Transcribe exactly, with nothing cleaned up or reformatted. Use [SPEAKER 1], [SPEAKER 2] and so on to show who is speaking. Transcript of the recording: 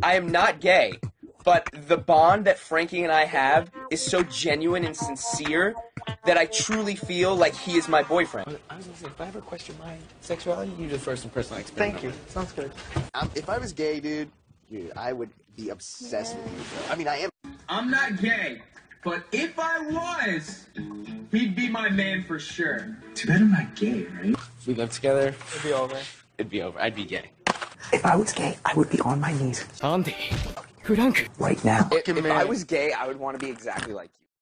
[SPEAKER 1] I am not gay, but the bond that Frankie and I have is so genuine and sincere that I truly feel like he is my boyfriend.
[SPEAKER 2] I was gonna say, if I ever question my sexuality, you do the first and personal experience.
[SPEAKER 3] Thank you. Sounds good.
[SPEAKER 4] Um, if I was gay, dude, dude, I would be obsessed with you, bro. I mean, I am.
[SPEAKER 5] I'm not gay, but if I was, he'd be my man for sure. Too bad I'm not gay, right?
[SPEAKER 2] If we lived together,
[SPEAKER 3] It'd be over.
[SPEAKER 2] it'd be over. I'd be gay.
[SPEAKER 6] If I was gay, I would be on my knees
[SPEAKER 2] Andy, Frank.
[SPEAKER 6] right now.
[SPEAKER 1] If, if I was gay, I would want to be exactly like you.